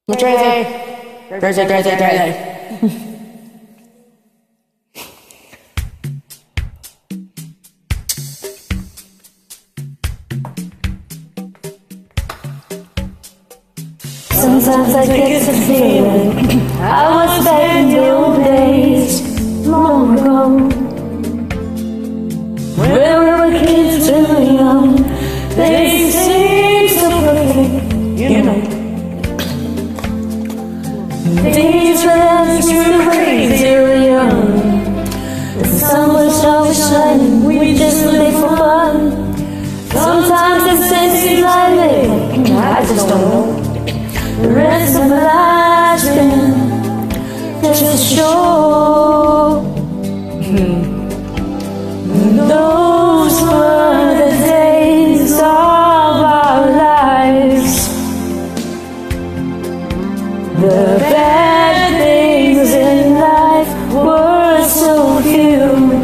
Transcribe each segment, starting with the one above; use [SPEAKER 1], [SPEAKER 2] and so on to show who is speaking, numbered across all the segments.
[SPEAKER 1] Crazy.
[SPEAKER 2] Sometimes I get the feeling I was back in the old days, long ago, when we were kids really young. They seem so perfect, you know. These times we were crazy really young. The sun was always shining, we just lived for fun. Sometimes it seems like living, I just don't know. The rest of my life's been just a show. Those were the days of our lives. The bad things in life were so few.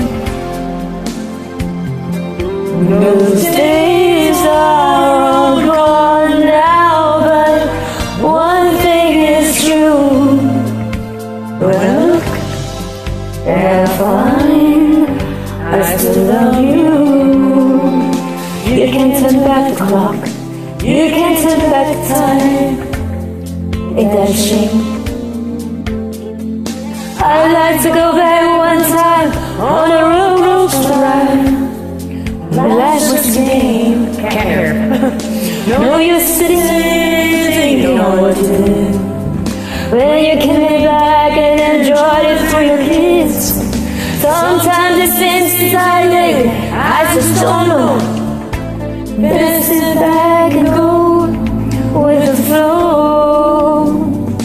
[SPEAKER 2] Those days are all gone now, but one thing is true. When I look and I find I still love you. You can't turn back the clock, you can't turn back the time. Ain't that a shame? I'd like to go back one time on a road coaster ride. My life was a game, can't hear. No use sitting there, you know what you did. When you came back and enjoyed it for your kids. Sometimes it seems like I just don't know. Better sit back and go with the flow.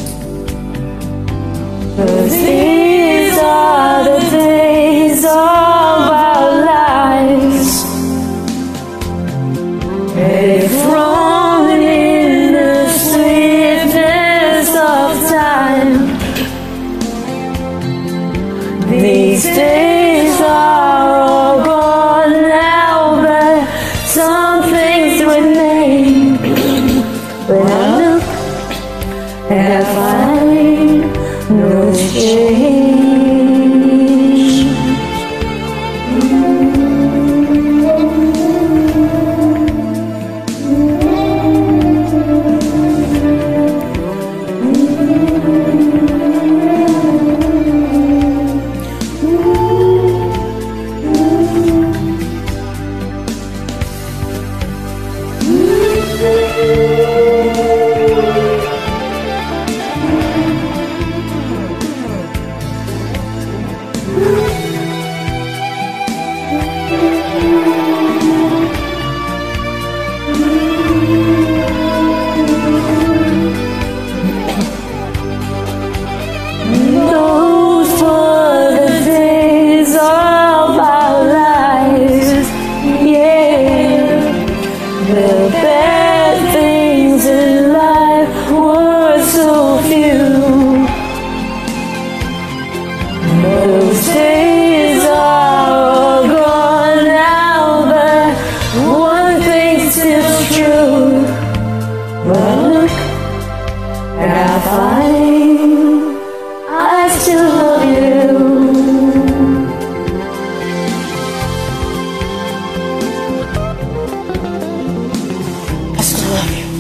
[SPEAKER 2] 'Cause these are the days of our lives. From in the sweetness of time. These days are all gone now, but some things remain. When I look and I find no change. Those were the days of our lives, yeah. The bad things in life were so few. Those days are all gone now, but one thing's still true. When I look and I find I still love you.
[SPEAKER 1] I still love you.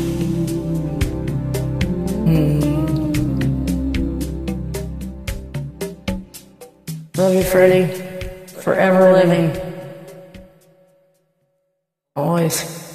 [SPEAKER 1] Love you, Freddie. Forever living. Always.